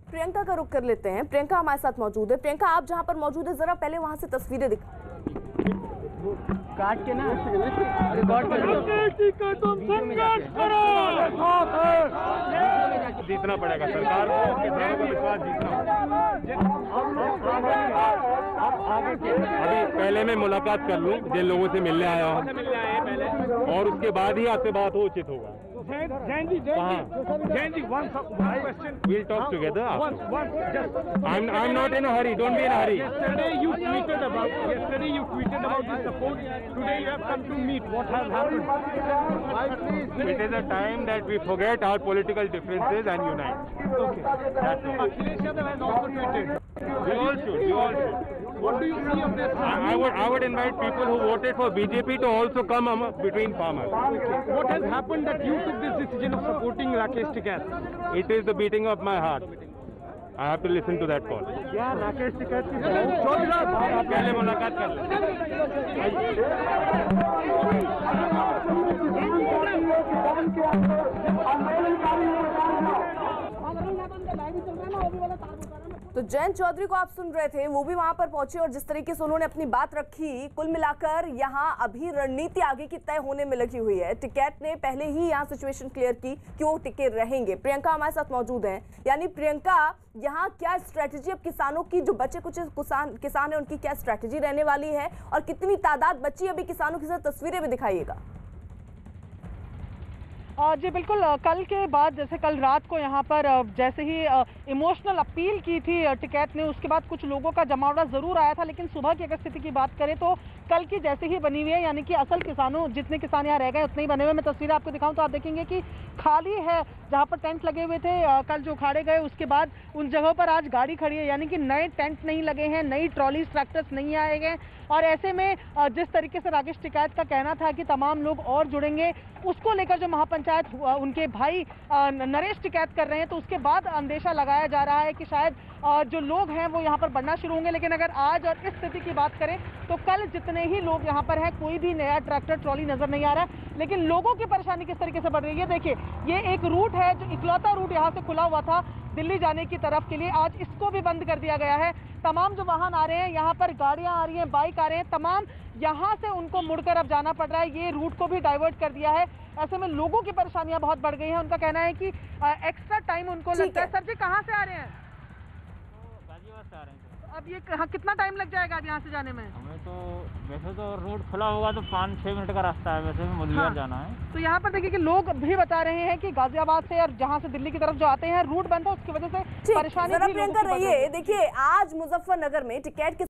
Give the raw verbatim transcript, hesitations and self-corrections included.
प्रियंका का रुख कर लेते हैं। प्रियंका हमारे साथ मौजूद है। प्रियंका, आप जहां पर मौजूद है, जरा पहले वहां से तस्वीरें दिखा काट के ना रिकॉर्ड कर जीतना पड़ेगा सरकार को, किसानों का विश्वास जीतना। अभी पहले मैं मुलाकात कर लूं जिन लोगों से मिलने आया हूं, और उसके बाद ही आपसे बात हो उचित होगा। Jain ji, Jain ji, Jain ji, one question. We'll talk together. One, one, just. I'm I'm not in a hurry. Don't be in a hurry. Yesterday you tweeted about. Yesterday you tweeted about the support. Today you have come to meet. What has happened? It is a time that we forget our political differences and unite. Okay. That's all. Akhilesh Yadav has also tweeted. We all should. We all should. What do you see of this? I, I would I would invite people who voted for B J P to also come um, between farmers. Okay. What has happened that you took this decision of supporting Rakesh Tikait? It is the beating of my heart. I have to listen to that call. Yeah, Rakesh Tikait की पहले मुलाकात कर लें। तो जयंत चौधरी को आप सुन रहे थे, वो भी वहां पर पहुंचे और जिस तरीके से उन्होंने अपनी बात रखी, कुल मिलाकर यहां अभी रणनीति आगे की तय होने में लगी हुई है। टिकैत ने पहले ही यहां सिचुएशन क्लियर की कि वो टिके रहेंगे। प्रियंका हमारे साथ मौजूद हैं। यानी प्रियंका, यहां क्या स्ट्रेटेजी अब किसानों की, जो बचे कुछ किसान किसान है, उनकी क्या स्ट्रेटेजी रहने वाली है और कितनी तादाद बची अभी किसानों के साथ, तस्वीरें भी दिखाइएगा। जी बिल्कुल, कल के बाद जैसे कल रात को यहाँ पर जैसे ही इमोशनल अपील की थी टिकैत ने, उसके बाद कुछ लोगों का जमावड़ा जरूर आया था, लेकिन सुबह की अगर स्थिति की बात करें तो कल की जैसे ही बनी हुई है। यानी कि असल किसानों जितने किसान यहाँ रह गए उतने ही बने हुए। मैं तस्वीरें आपको दिखाऊं तो आप देखेंगे कि खाली है जहाँ पर टेंट लगे हुए थे कल जो उखाड़े गए, उसके बाद उन जगहों पर आज गाड़ी खड़ी है। यानी कि नए टेंट नहीं लगे हैं, नई ट्रॉली ट्रैक्टर्स नहीं आए गए। और ऐसे में जिस तरीके से राकेश टिकैत का कहना था कि तमाम लोग और जुड़ेंगे, उसको लेकर जो महापंचायत उनके भाई नरेश टिकैत कर रहे हैं, तो उसके बाद अंदेशा लगाया जा रहा है कि शायद जो लोग हैं वो यहाँ पर बढ़ना शुरू होंगे। लेकिन अगर आज और इस स्थिति की बात करें तो कल जितने ही लोग यहाँ पर हैं, कोई भी नया ट्रैक्टर ट्रॉली नजर नहीं आ रहा है। लेकिन लोगों की परेशानी किस तरीके से बढ़ रही है, देखिए ये एक रूट है जो इकलौता रूट यहाँ से खुला हुआ था दिल्ली जाने की तरफ के लिए, आज इसको भी बंद कर दिया गया है। तमाम जो वाहन आ रहे हैं, यहाँ पर गाड़ियां आ रही हैं, बाइक आ रहे हैं, तमाम यहाँ से उनको मुड़कर अब जाना पड़ रहा है। ये रूट को भी डाइवर्ट कर दिया है। ऐसे में लोगों की परेशानियां बहुत बढ़ गई हैं। उनका कहना है कि एक्स्ट्रा टाइम उनको लगता है। सर जी कहाँ से आ रहे हैं? गाजियाबाद से आ रहे हैं। अब ये हाँ, कितना टाइम लग जाएगा अब यहाँ से जाने में? हमें तो वैसे तो रोड खुला होगा तो पाँच छः मिनट का रास्ता है, वैसे मुदलियार हाँ। जाना है। तो यहाँ पर देखिए कि लोग भी बता रहे हैं कि गाजियाबाद से और जहाँ से दिल्ली की तरफ जो आते हैं रूट बंद है, उसकी वजह से परेशानी भी लोगों की बढ़ रही है। देखिए आज मुजफ्फरनगर में टिकैत